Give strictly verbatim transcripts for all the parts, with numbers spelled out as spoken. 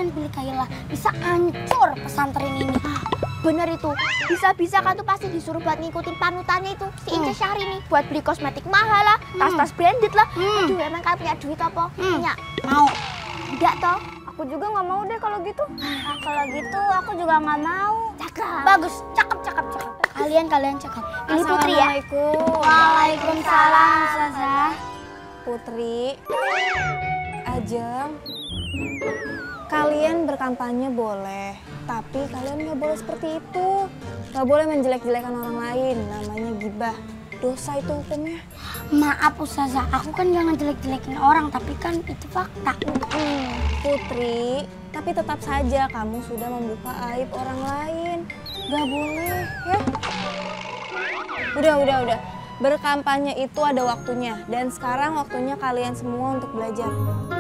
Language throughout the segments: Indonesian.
bilkailah bisa hancur pesantren ini. Bener itu, bisa-bisa kan tuh pasti disuruh buat ngikutin panutannya itu si Ince Syahrini buat beli kosmetik mahal lah, tas-tas branded lah. Aduh, emang kalian punya duit apa? Punya? Mau? Enggak toh? Aku juga nggak mau deh kalau gitu. Nah, kalau gitu aku juga nggak mau. Cakep. Bagus, cakep, cakep, cakep. Kalian, kalian cakep. Pilih Putri ya. Waalaikumsalam, Ustazah. Putri, Ajeng, kalian berkampanye boleh, tapi kalian nggak boleh seperti itu. Nggak boleh menjelek-jelekan orang lain, namanya gibah. Dosa itu hukumnya. Maaf Ustazah, aku kan jangan jelek-jelekin orang, tapi kan itu fakta. Hmm, Putri, tapi tetap saja kamu sudah membuka aib orang lain. Gak boleh, ya. Udah, udah, udah. Berkampanye itu ada waktunya, dan sekarang waktunya kalian semua untuk belajar.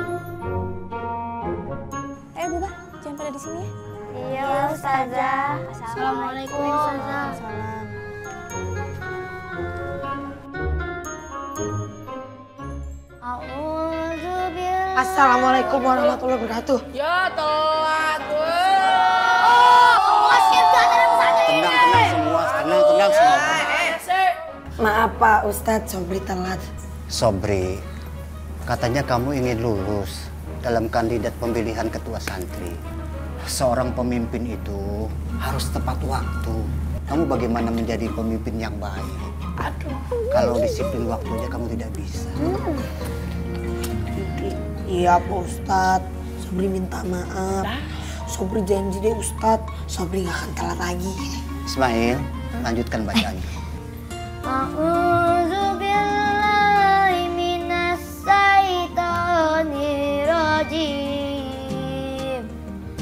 Eh, Buba, jangan pada di sini ya. Iya, Ustazah. Assalamualaikum Ustazah. Salam. Assalamualaikum warahmatullahi wabarakatuh. Ya telat gue. Tenang, tenang semua, tenang, tenang semua. Maaf Pak Ustadz, Sobri telat. Sobri, katanya kamu ingin lulus dalam kandidat pemilihan ketua santri. Seorang pemimpin itu harus tepat waktu. Kamu bagaimana menjadi pemimpin yang baik? Aduh. Kalau disiplin waktunya kamu tidak bisa. Hmm. Iya Pak Ustadz, Sobri minta maaf. Sobri janji deh Ustadz, Sobri gak akan telat lagi. Ismail, lanjutkan bacaannya. A'udzubillahi minas syaitonir rajim.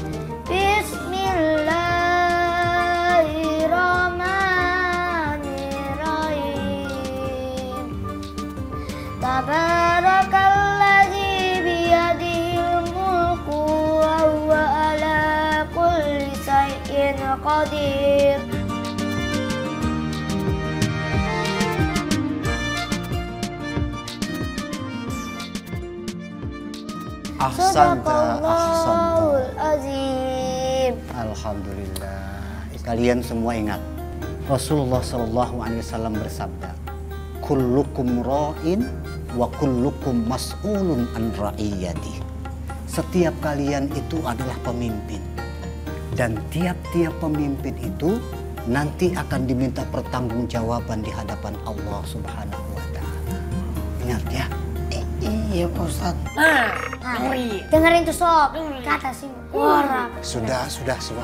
Bismillahirrahmanirrahim. Tabarakalladzi biyadihil mulku wa huwa ala kulli syai'in qadir. Ahsanta, ahsanta. Azim. Alhamdulillah. Kalian semua ingat, Rasulullah Shallallahu Alaihi Wasallam bersabda, kullukum ra'in wa kullukum mas'ulun an ra'iyati. Setiap kalian itu adalah pemimpin, dan tiap-tiap pemimpin itu nanti akan diminta pertanggungjawaban di hadapan Allah Subhanahu Wa Taala. Ingat ya. Iya Pak Ustadz. Nah, dengerin tuh Sob, kata si orang. Sudah, sudah semua.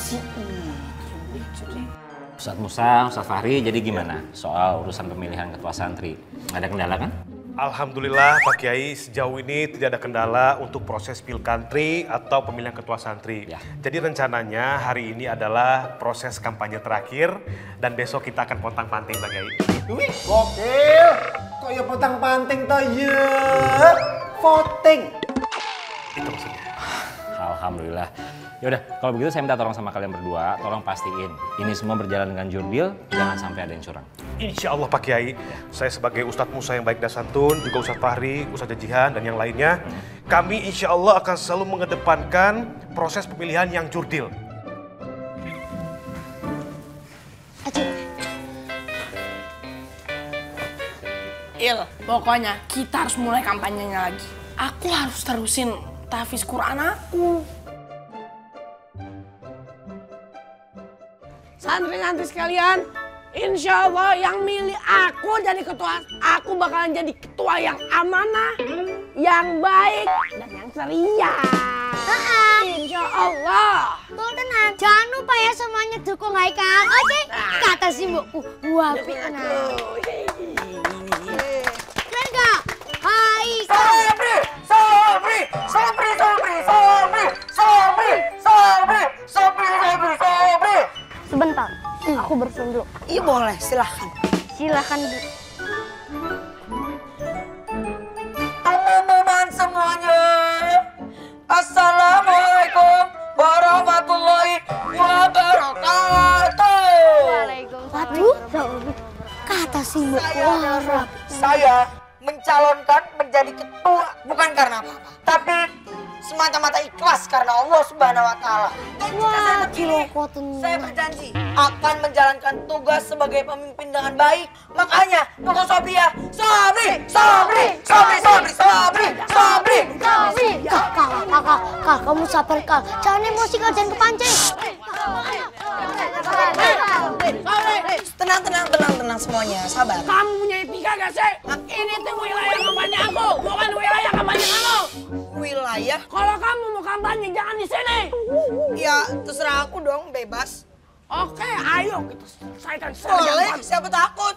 Ustadz Musa, Ustadz Fahri, jadi gimana soal urusan pemilihan ketua santri? Nggak ada kendala kan? Alhamdulillah Pak Kiai, sejauh ini tidak ada kendala untuk proses pilkantri atau pemilihan ketua santri. Ya. Jadi rencananya hari ini adalah proses kampanye terakhir dan besok kita akan pontang-panting Pak Kiai. Wih, gokil. Kok ya pontang-panting toh ya? Voting. Itu maksudnya. Alhamdulillah. Ya udah, kalau begitu saya minta tolong sama kalian berdua, tolong pastiin ini semua berjalan dengan jurdil, jangan sampai ada yang curang. Insya Allah Pak Kiai, saya sebagai Ustadz Musa yang baik dan santun, juga Ustadz Fahri, Ustadz Jihan, dan yang lainnya, kami insya Allah akan selalu mengedepankan proses pemilihan yang jurdil. Il, pokoknya kita harus mulai kampanyenya lagi. Aku harus terusin tahfiz Quran aku. Santri-santri sekalian, insya Allah yang milih aku jadi ketua, aku bakalan jadi ketua yang amanah, yang baik, dan yang ceria. Insya Allah. Tuh tenang, jangan lupa ya semuanya dukung Haikal. Oke, kata si mbokku. Wah, tenang. Keren gak? Haikal. Sobri, Sobri, Sobri, Sobri, Sobri, Sobri, Sobri, Sobri, Sobri, Sobri. Sebentar, aku bersihin dulu. Iya boleh, silahkan. Silahkan. Teman-teman semuanya, Assalamualaikum warahmatullahi wabarakatuh. Waduh, kata si mbokku. Saya mencalonkan menjadi ketua bukan karena apa-apa, tapi semata-mata ikhlas karena Allah Subhanahu wa taala. Dan jika saya Wah, terpilih, kok tenang. saya berjanji akan menjalankan tugas sebagai pemimpin dengan baik. Makanya, Koko Sobri ya, Sobri, Sobri, Sobri, Sobri, Sobri, Sobri. Kak, kak, kakak, kak, kamu sabar kak. Jangan emosi kak, jangan kepancing. Tenang, tenang, tenang, tenang semuanya, sabar. Kamu punya etika gak sih? Ini tuh wilayah kampanye aku, bukan wilayah kampanye kamu. Wilayah? Kalau kamu mau kampanye jangan di sini. Ya, terserah aku dong, bebas. Oke, ayo kita selesaikan Boleh, saja. siapa takut?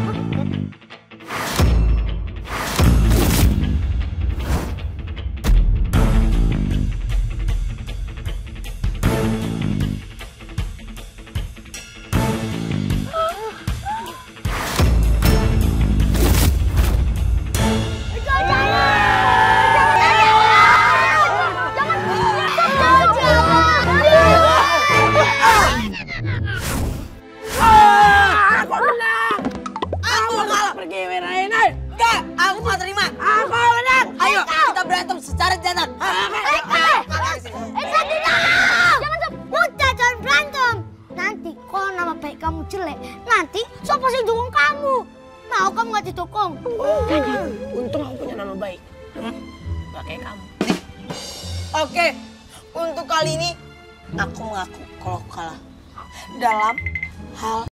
Aku menang. Aku kalah pergi wilayah ini. Enggak, aku nggak terima. Aku menang. Ayo, kita berantem secara jantan. Udah, jangan berantem. Nanti kalau nama baik kamu jelek, nanti siapa sih dukung kamu? Mau kamu nggak didukung? Untung aku punya nama baik. Gak kayak kamu. Oke, untuk kali ini aku mengaku kalau aku kalah dalam hal